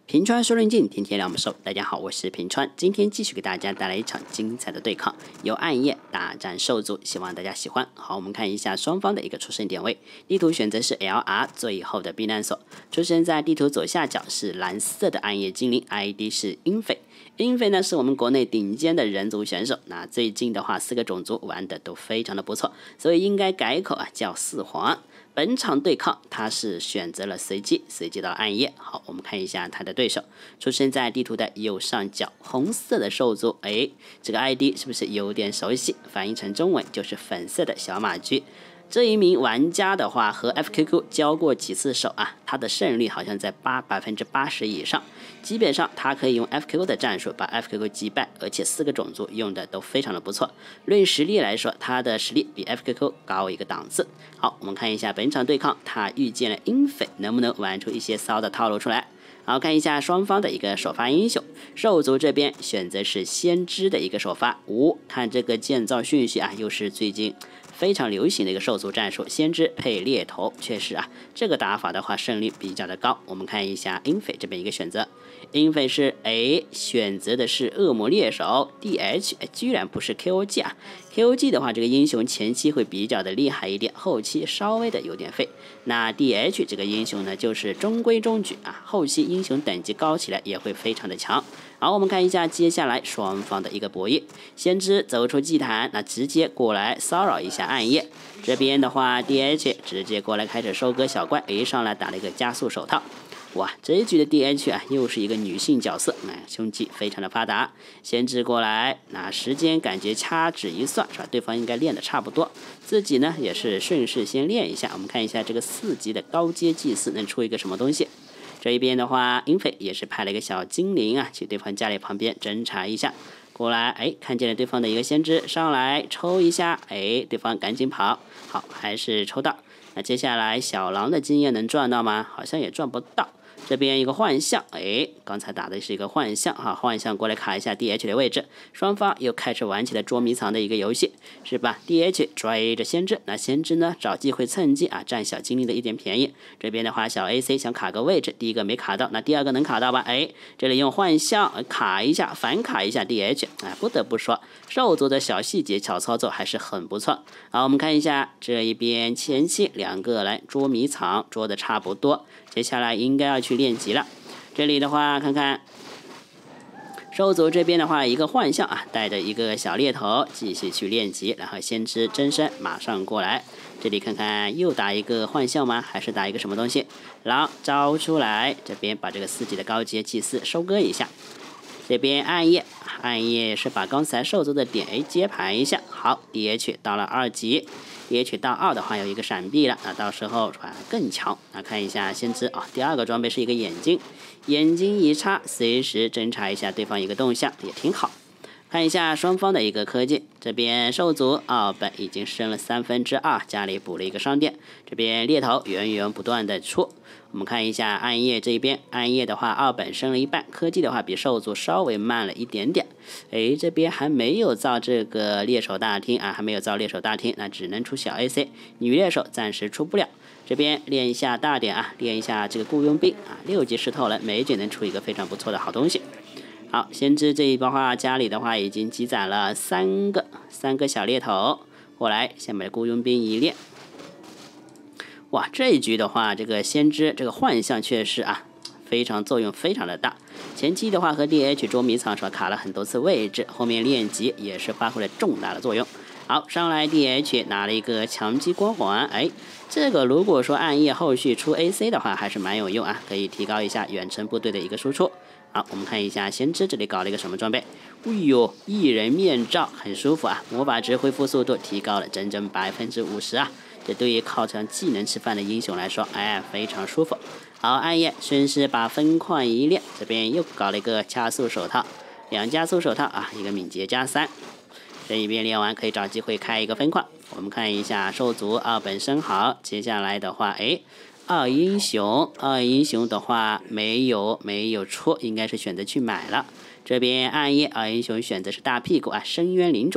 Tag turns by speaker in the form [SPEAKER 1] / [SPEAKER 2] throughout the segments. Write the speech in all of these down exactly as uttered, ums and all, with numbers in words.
[SPEAKER 1] 平川说论镜，天天两不手。大家好，我是平川，今天继续给大家带来一场精彩的对抗，由暗夜大战兽族，希望大家喜欢。好，我们看一下双方的一个出生点位。地图选择是 L R 最后的避难所，出生在地图左下角是蓝色的暗夜精灵 ，I D 是英菲。英菲呢是我们国内顶尖的人族选手，那最近的话四个种族玩的都非常的不错，所以应该改口啊叫四皇。本场对抗，他是选择了随机，随机到暗夜。好，我们看一下他的对手，出生在地图的右上角，红色的兽族。哎，这个 I D 是不是有点熟悉？翻译成中文就是粉色的小马驹。这一名玩家的话，和 F Q Q 交过几次手啊？他的胜率好像在八百分之八十以上，基本上他可以用 F Q Q 的战术把 F Q Q 击败，而且四个种族用的都非常的不错。论实力来说，他的实力比 F Q Q 高一个档次。好，我们看一下本场对抗，他遇见了英菲，能不能玩出一些骚的套路出来？好，看一下双方的一个首发英雄，兽族这边选择是先知的一个首发。五、看这个建造顺序啊，又是最近非常流行的一个兽族战术，先知配猎头，确实啊，这个打法的话胜率比较的高。我们看一下英菲这边一个选择，英菲是哎选择的是恶魔猎手 D H， 哎居然不是 K O G 啊 ，K O G 的话这个英雄前期会比较的厉害一点，后期稍微的有点废。那 D H 这个英雄呢就是中规中矩啊，后期英雄等级高起来也会非常的强。好，我们看一下接下来双方的一个博弈。先知走出祭坛，那直接过来骚扰一下暗夜。这边的话 ，D H 直接过来开始收割小怪，一上来打了一个加速手套。哇，这一局的 D H 啊，又是一个女性角色，哎，胸肌非常的发达。先知过来，那时间感觉掐指一算，是吧？对方应该练的差不多，自己呢也是顺势先练一下。我们看一下这个四级的高阶祭司能出一个什么东西。这一边的话，英菲也是派了一个小精灵啊，去对方家里旁边侦查一下。过来，哎，看见了对方的一个先知，上来抽一下，哎，对方赶紧跑，好，还是抽到。那接下来小狼的经验能赚到吗？好像也赚不到。这边一个幻象，哎，刚才打的是一个幻象哈，幻象过来卡一下 D H 的位置，双方又开始玩起了捉迷藏的一个游戏，是吧 ？D H 追着先知，那先知呢找机会蹭机啊，占小精灵的一点便宜。这边的话，小 A C 想卡个位置，第一个没卡到，那第二个能卡到吧？哎，这里用幻象卡一下，反卡一下 D H， 哎，不得不说，兽族的小细节、小操作还是很不错。好，我们看一下这一边前期两个来捉迷藏，捉的差不多。接下来应该要去练级了，这里的话看看兽族这边的话，一个幻象啊，带着一个小猎头继续去练级，然后先知真身马上过来，这里看看又打一个幻象吗？还是打一个什么东西？狼招出来，这边把这个四级的高阶祭司收割一下，这边暗夜暗夜是把刚才兽族的点 A 接盘一下，好 D H 到了二级。D H 到二的话有一个闪避了，那到时候啊更强。那看一下先知啊，第二个装备是一个眼睛，眼睛一插，随时侦查一下对方一个动向也挺好。看一下双方的一个科技，这边兽族奥本已经升了三分之二，家里补了一个商店，这边猎头源源不断的出。我们看一下暗夜这边，暗夜的话奥本升了一半，科技的话比兽族稍微慢了一点点。哎，这边还没有造这个猎手大厅啊，还没有造猎手大厅，那只能出小 A C， 女猎手暂时出不了。这边练一下大点啊，练一下这个雇佣兵啊，六级石头人没准能出一个非常不错的好东西。好，先知这一波话，家里的话已经积攒了三个三个小猎头过来，先把雇佣兵一练。哇，这一局的话，这个先知这个幻象确实啊，非常作用非常的大。前期的话和 D H 捉迷藏时候卡了很多次位置，后面练级也是发挥了重大的作用。好，上来 D H 拿了一个强击光环，哎，这个如果说暗夜后续出 A C 的话，还是蛮有用啊，可以提高一下远程部队的一个输出。好，我们看一下先知这里搞了一个什么装备？哎呦，一人面罩很舒服啊，魔法值恢复速度提高了整整百分之五十啊，这对于靠着技能吃饭的英雄来说，哎，非常舒服。好，暗夜顺势把分矿一练，这边又搞了一个加速手套，两加速手套啊，一个敏捷加三。这一边练完可以找机会开一个分矿。我们看一下兽族二本身好，接下来的话，哎。二英雄，二英雄的话没有没有出，应该是选择去买了。这边暗夜二英雄选择是大屁股啊，深渊领主。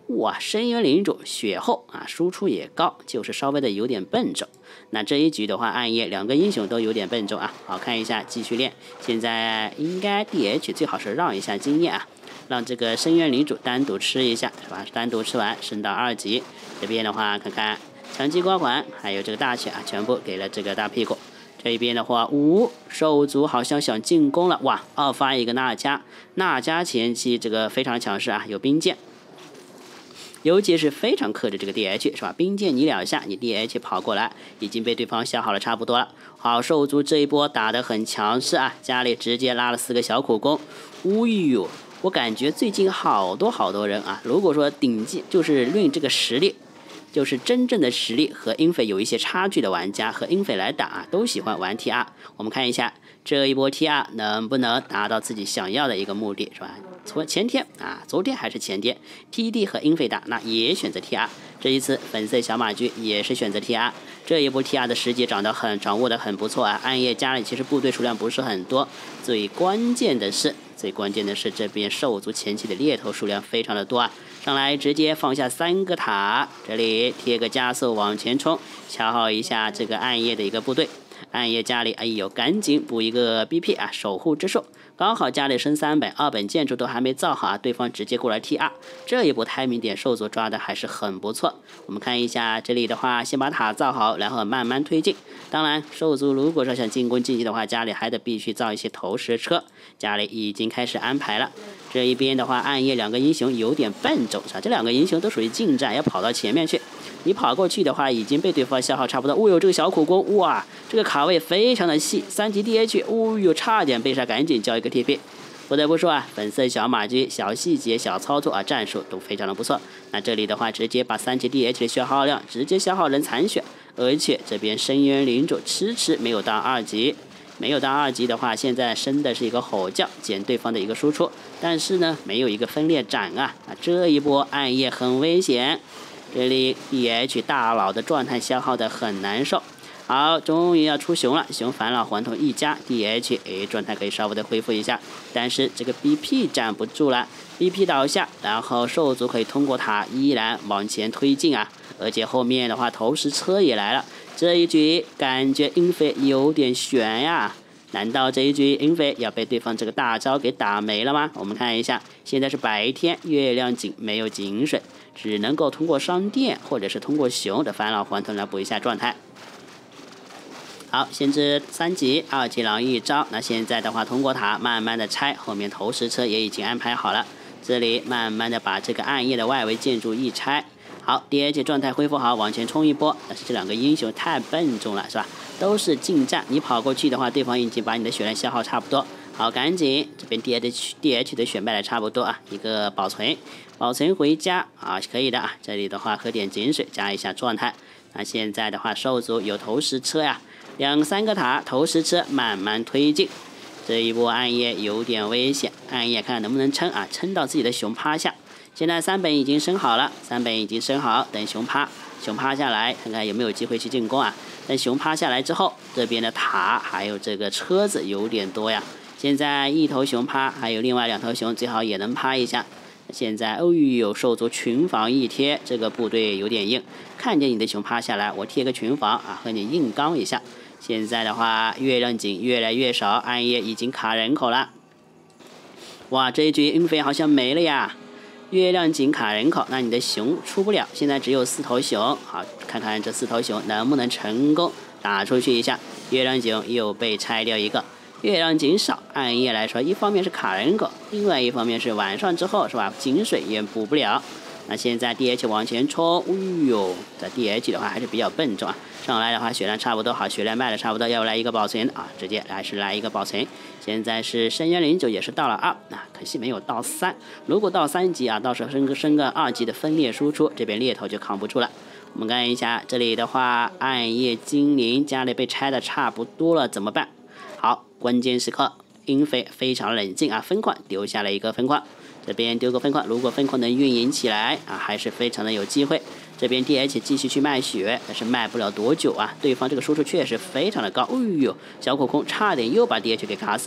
[SPEAKER 1] 哇，深渊领主血厚啊，输出也高，就是稍微的有点笨重。那这一局的话，暗夜两个英雄都有点笨重啊。好，看一下继续练，现在应该 D H 最好是让一下经验啊，让这个深渊领主单独吃一下，是吧？单独吃完升到二级。这边的话，看看强击光环还有这个大血啊，全部给了这个大屁股。这一边的话，五兽族好像想进攻了，哇！二发一个娜迦，娜迦前期这个非常强势啊，有冰剑。尤其是非常克制这个 D H 是吧？冰剑你两下，你 D H 跑过来，已经被对方消耗了差不多了。好，兽族这一波打得很强势啊，家里直接拉了四个小苦工。哦呦，我感觉最近好多好多人啊，如果说顶级就是论这个实力，就是真正的实力和英菲有一些差距的玩家和英菲来打啊，都喜欢玩 T R。我们看一下这一波 T R 能不能达到自己想要的一个目的，是吧？昨前天啊，昨天还是前天 ，T D 和英菲打，那也选择 T R。这一次粉色小马驹也是选择 T R。这一波 T R 的时机掌得很掌握的很不错啊。暗夜家里其实部队数量不是很多，最关键的是，最关键的是这边兽族前期的猎头数量非常的多啊。上来直接放下三个塔，这里贴个加速往前冲，消耗一下这个暗夜的一个部队。暗夜家里，哎呦，赶紧补一个 B P 啊，守护之兽。刚好家里升三本，二本建筑都还没造好啊，对方直接过来 T R， 这一波 timing 点兽族抓的还是很不错。我们看一下这里的话，先把塔造好，然后慢慢推进。当然，兽族如果说想进攻晋级的话，家里还得必须造一些投石车，家里已经开始安排了。这一边的话，暗夜两个英雄有点笨重，是吧？这两个英雄都属于近战，要跑到前面去。你跑过去的话，已经被对方消耗差不多。哦呦，这个小苦工，哇，这个卡位非常的细，三级 D H， 哦呦，差点被杀，赶紧交一个 T P。不得不说啊，粉色小马驹小细节、小操作啊，战术都非常的不错。那这里的话，直接把三级 D H 的消耗量直接消耗成残血，而且这边深渊领主迟迟没有到二级。没有到二级的话，现在升的是一个吼叫，减对方的一个输出，但是呢，没有一个分裂斩啊，啊，这一波暗夜很危险。这里 D H 大佬的状态消耗的很难受。好，终于要出熊了，熊返老还童一家 D H， 哎，状态可以稍微的恢复一下，但是这个 B P 站不住了 ，B P 倒下，然后兽族可以通过它依然往前推进啊，而且后面的话投石车也来了。这一局感觉英菲有点悬呀，难道这一局英菲要被对方这个大招给打没了吗？我们看一下，现在是白天，月亮井没有井水，只能够通过商店或者是通过熊的返老还童来补一下状态。好，先知三级，二级狼一招。那现在的话，通过塔慢慢的拆，后面投石车也已经安排好了。这里慢慢的把这个暗夜的外围建筑一拆。好 ，D H 状态恢复好，往前冲一波。但是这两个英雄太笨重了，是吧？都是近战，你跑过去的话，对方已经把你的血量消耗差不多。好，赶紧这边 D H D H 的血卖的差不多啊，一个保存，保存回家啊，可以的啊。这里的话喝点井水，加一下状态。那现在的话，兽族有投石车呀，两三个塔投石车慢慢推进。这一波暗夜有点危险，暗夜看看能不能撑啊，撑到自己的熊趴下。现在三本已经升好了，三本已经升好，等熊趴，熊趴下来，看看有没有机会去进攻啊。等熊趴下来之后，这边的塔还有这个车子有点多呀。现在一头熊趴，还有另外两头熊，最好也能趴一下。现在哦呦，兽族群防一贴，这个部队有点硬。看见你的熊趴下来，我贴个群防啊，和你硬刚一下。现在的话，月亮井越来越少，暗夜已经卡人口了。哇，这一局英菲好像没了呀。月亮井卡人口，那你的熊出不了，现在只有四头熊。好，看看这四头熊能不能成功打出去一下。月亮井又被拆掉一个，月亮井少，暗夜来说，一方面是卡人口，另外一方面是晚上之后是吧，井水也补不了。那现在 D H 往前冲，哎呦，这 D H 的话还是比较笨重啊。上来的话血量差不多，好，血量卖的差不多，要来一个保存啊，直接还是来一个保存。现在是深渊零九也是到了二，啊，可惜没有到三。如果到三级啊，到时候升个升个二级的分裂输出，这边猎头就扛不住了。我们看一下这里的话，暗夜精灵家里被拆的差不多了，怎么办？好，关键时刻，英菲非常冷静啊，分矿丢下了一个分矿。这边丢个分矿，如果分矿能运营起来啊，还是非常的有机会。这边 D H 继续去卖血，但是卖不了多久啊。对方这个输出确实非常的高，哎呦，小口空差点又把 D H 给卡死了。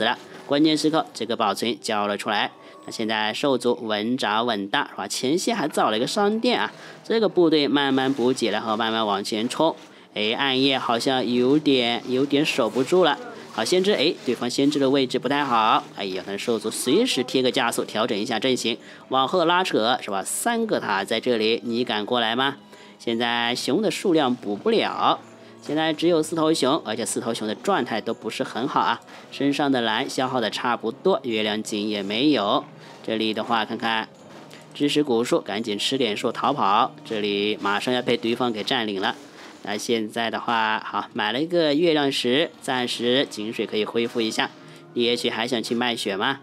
[SPEAKER 1] 关键时刻这个保存交了出来。那现在兽族稳扎稳打是吧？前线还造了一个商店啊，这个部队慢慢补给，然后慢慢往前冲。哎，暗夜好像有点有点守不住了。好，先知，哎，对方先知的位置不太好。哎呀，那兽族随时贴个加速，调整一下阵型，往后拉扯是吧？三个塔在这里，你敢过来吗？现在熊的数量补不了。现在只有四头熊，而且四头熊的状态都不是很好啊，身上的蓝消耗的差不多，月亮井也没有。这里的话，看看知识古树，赶紧吃点树逃跑，这里马上要被对方给占领了。那现在的话，好，买了一个月亮石，暂时井水可以恢复一下。D H 还想去卖血吗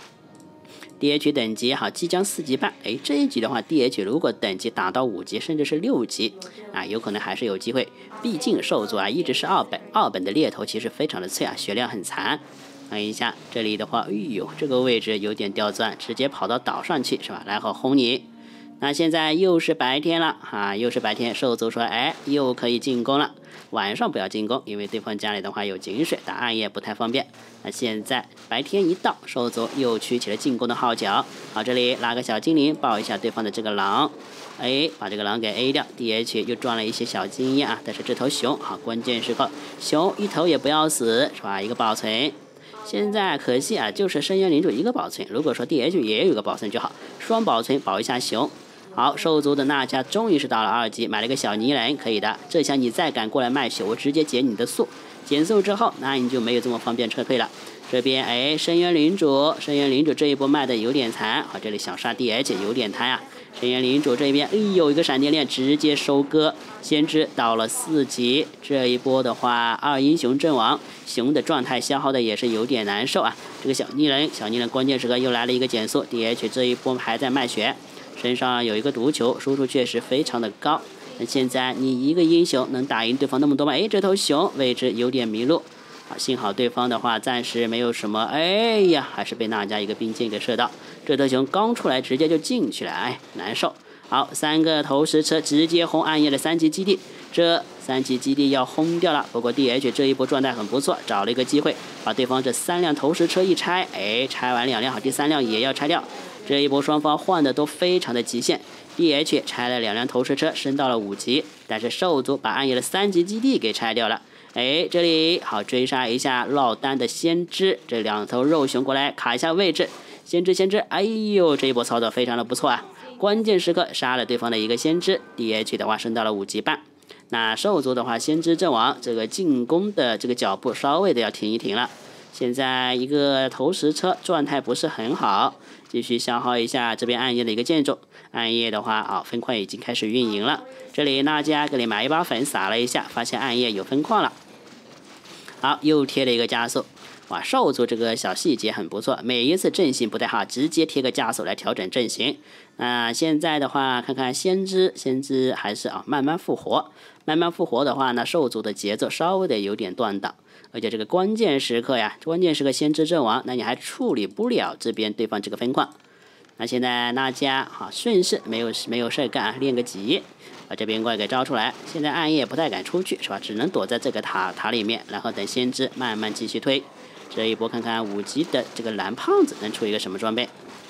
[SPEAKER 1] ？D H 等级好，即将四级半。哎，这一局的话 ，D H 如果等级打到五级，甚至是六级啊，有可能还是有机会。毕竟兽族啊，一直是二本，二本的猎头其实非常的脆啊，血量很残。看一下这里的话，哎呦，这个位置有点刁钻，直接跑到岛上去是吧？然后轰你。那现在又是白天了啊，又是白天，兽族说，哎，又可以进攻了。晚上不要进攻，因为对方家里的话有井水，打暗夜不太方便。那现在白天一到，兽族又举起了进攻的号角。好，这里拉个小精灵抱一下对方的这个狼，哎，把这个狼给 A 掉。D H 又赚了一些小经验啊，但是这头熊好，关键时刻熊一头也不要死，是吧？一个保存。现在可惜啊，就是深渊领主一个保存，如果说 D H 也有一个保存就好，双保存保一下熊。好，兽族的娜迦终于是到了二级，买了个小泥人，可以的。这下你再敢过来卖血，我直接减你的速。减速之后，那你就没有这么方便撤退了。这边哎，深渊领主，深渊领主这一波卖的有点残。好，这里小杀 D H 有点贪啊。深渊领主这边，哎呦，一个闪电链直接收割。先知到了四级，这一波的话，二英雄阵亡，熊的状态消耗的也是有点难受啊。这个小泥人，小泥人关键时刻又来了一个减速 ，D H 这一波还在卖血。身上有一个毒球，输出确实非常的高。那现在你一个英雄能打赢对方那么多吗？哎，这头熊位置有点迷路。好，幸好对方的话暂时没有什么。哎呀，还是被娜迦一个冰箭给射到。这头熊刚出来直接就进去了，哎，难受。好，三个投石车直接轰暗夜的三级基地，这三级基地要轰掉了。不过 D H 这一波状态很不错，找了一个机会把对方这三辆投石车一拆，哎，拆完两辆，好，第三辆也要拆掉。这一波双方换的都非常的极限 ，D H 拆了两辆投石车，升到了五级，但是兽族把暗夜的三级基地给拆掉了。哎，这里好追杀一下落单的先知，这两头肉熊过来卡一下位置，先知先知，哎呦，这一波操作非常的不错啊！关键时刻杀了对方的一个先知 ，D H 的话升到了五级半。那兽族的话，先知阵亡，这个进攻的这个脚步稍微的要停一停了。现在一个投石车状态不是很好，继续消耗一下这边暗夜的一个建筑。暗夜的话啊，分矿已经开始运营了。这里娜迦给你买一把粉撒了一下，发现暗夜有分矿了。好，又贴了一个加速。哇，兽族这个小细节很不错，每一次阵型不太好，直接贴个加速来调整阵型。那、呃、现在的话，看看先知，先知还是啊慢慢复活，慢慢复活的话呢，兽族的节奏稍微的有点断档。而且这个关键时刻呀，关键时刻先知阵亡，那你还处理不了这边对方这个分矿。那现在娜迦哈顺势没有没有事干，练个级，把这边怪给招出来。现在暗夜不太敢出去是吧？只能躲在这个塔塔里面，然后等先知慢慢继续推。这一波看看五级的这个蓝胖子能出一个什么装备。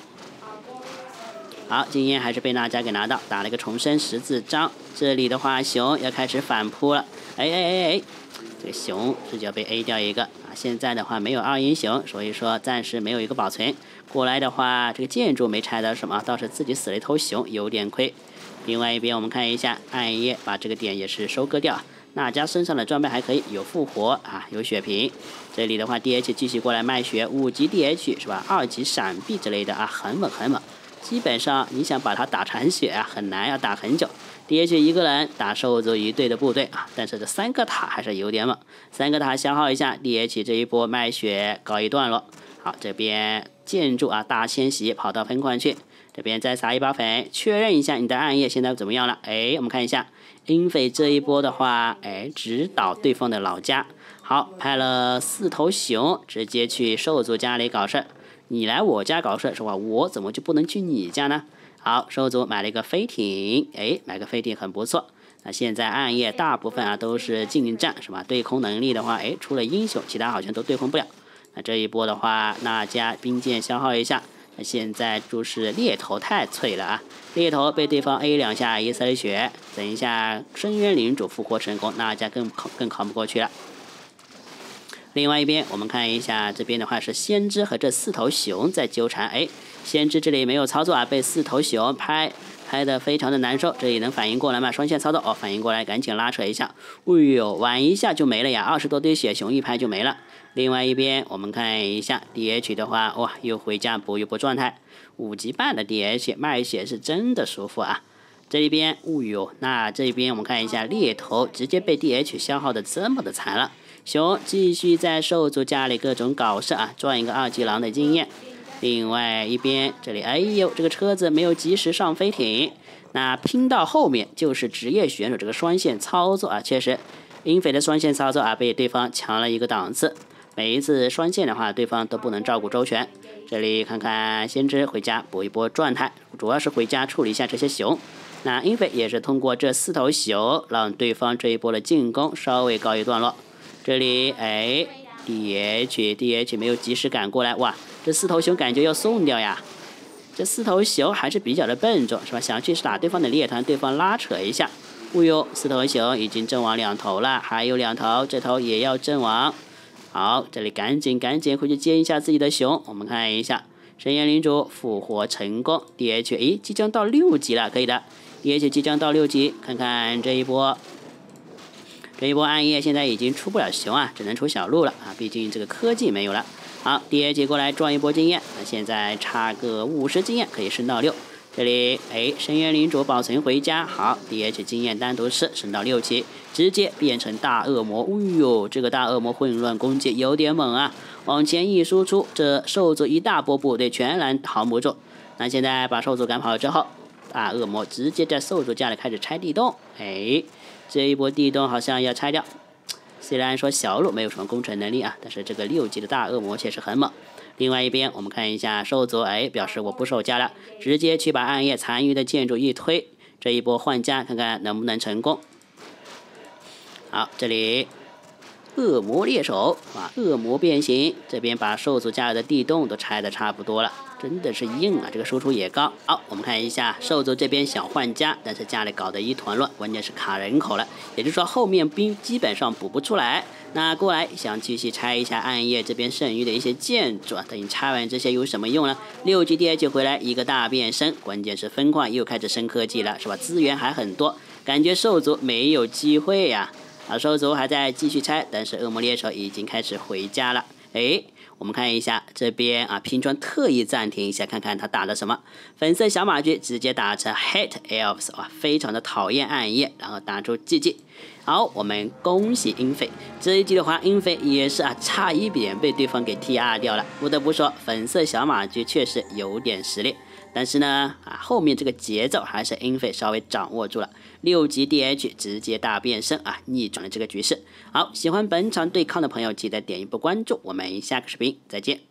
[SPEAKER 1] 好，经验还是被娜迦给拿到，打了一个重生十字章。这里的话，熊要开始反扑了。哎哎哎哎，这个熊直接被 A 掉一个啊！现在的话没有二英雄，所以说暂时没有一个保存。过来的话，这个建筑没拆到什么，倒是自己死了一头熊，有点亏。另外一边我们看一下，暗夜把这个点也是收割掉。娜迦身上的装备还可以，有复活啊，有血瓶。这里的话 ，D H 继续过来卖血，五级 D H 是吧？二级闪避之类的啊，很猛很猛。基本上你想把它打残血啊，很难，要打很久。D H 一个人打兽族一队的部队啊，但是这三个塔还是有点猛。三个塔消耗一下 ，D H 这一波卖血告一段落。好，这边建筑啊大迁徙跑到分矿去，这边再撒一把粉，确认一下你的暗夜现在怎么样了？哎，我们看一下。英斐这一波的话，哎，直捣对方的老家。好，派了四头熊，直接去兽族家里搞事。你来我家搞事是吧？我怎么就不能去你家呢？好，兽族买了一个飞艇，哎，买个飞艇很不错。那现在暗夜大部分啊都是近战是吧？对空能力的话，哎，除了英雄，其他好像都对空不了。 那这一波的话，那家兵剑消耗一下。那现在就是猎头太脆了啊！猎头被对方 A 两下一丝血，等一下深渊领主复活成功，那家更更扛不过去了。另外一边，我们看一下这边的话是先知和这四头熊在纠缠。哎，先知这里没有操作啊，被四头熊拍拍的非常的难受。这里能反应过来吗？双线操作哦，反应过来，赶紧拉扯一下。哎呦，晚一下就没了呀，二十多堆血，熊一拍就没了。另外一边，我们看一下 D H 的话，哇，又回家补一波状态，五级半的 D H 卖血是真的舒服啊。这一边，哦呦，那这边我们看一下猎头直接被 D H 消耗的这么的惨了。熊继续在兽族家里各种搞事啊，赚一个二级狼的经验。另外一边，这里哎呦，这个车子没有及时上飞艇，那拼到后面就是职业选手这个双线操作啊，确实，英菲的双线操作啊被对方强了一个档次。每一次双线的话，对方都不能照顾周全。这里看看先知回家补一波状态，主要是回家处理一下这些熊。那英菲也是通过这四头熊，让对方这一波的进攻稍微告一段落。这里哎 ，D H D H 没有及时赶过来，哇，这四头熊感觉要送掉呀。这四头熊还是比较的笨重，是吧？想去打对方的猎团，对方拉扯一下。哦呦，四头熊已经阵亡两头了，还有两头，这头也要阵亡。好，这里赶紧赶紧回去接一下自己的熊。我们看一下，深渊领主复活成功 ，D H 诶，即将到六级了，可以的 ，D H 即将到六级，看看这一波，这一波暗夜现在已经出不了熊啊，只能出小鹿了啊，毕竟这个科技没有了。好 ，D H 过来赚一波经验，那现在差个五十经验可以升到六。这里哎，深渊领主保存回家，好 ，D H 经验单独吃，升到六级，直接变成大恶魔。哎呦，这个大恶魔混乱攻击有点猛啊！往前一输出，这兽族一大波部队全然扛不住。那现在把兽族赶跑之后，大恶魔直接在兽族家里开始拆地洞。哎，这一波地洞好像要拆掉。虽然说小鹿没有什么攻城能力啊，但是这个六级的大恶魔确实很猛。另外一边，我们看一下兽族，哎，表示我不守家了，直接去把暗夜残余的建筑一推，这一波换家看看能不能成功。好，这里恶魔猎手啊，恶魔变形，这边把兽族家里的地洞都拆的差不多了，真的是硬啊，这个输出也高。好，我们看一下兽族这边想换家，但是家里搞得一团乱，关键是卡人口了，也就是说后面兵基本上补不出来。那过来想继续拆一下暗夜这边剩余的一些建筑，等你拆完这些有什么用呢？六级 D H 回来一个大变身，关键是分矿又开始升科技了，是吧？资源还很多，感觉兽族没有机会呀。啊，兽族还在继续拆，但是恶魔猎手已经开始回家了。哎，我们看一下这边啊，拼装特意暂停一下，看看他打了什么。粉色小马驹直接打成 Hate Elves， 哇，非常的讨厌暗夜，然后打出 G G。好，我们恭喜英菲。这一局的话，英菲也是啊，差一点被对方给 T R 掉了。不得不说，粉色小马驹确实有点实力。但是呢，啊，后面这个节奏还是英菲稍微掌握住了。六级 D H 直接大变身啊，逆转了这个局势。好，喜欢本场对抗的朋友记得点一波关注，我们下个视频再见。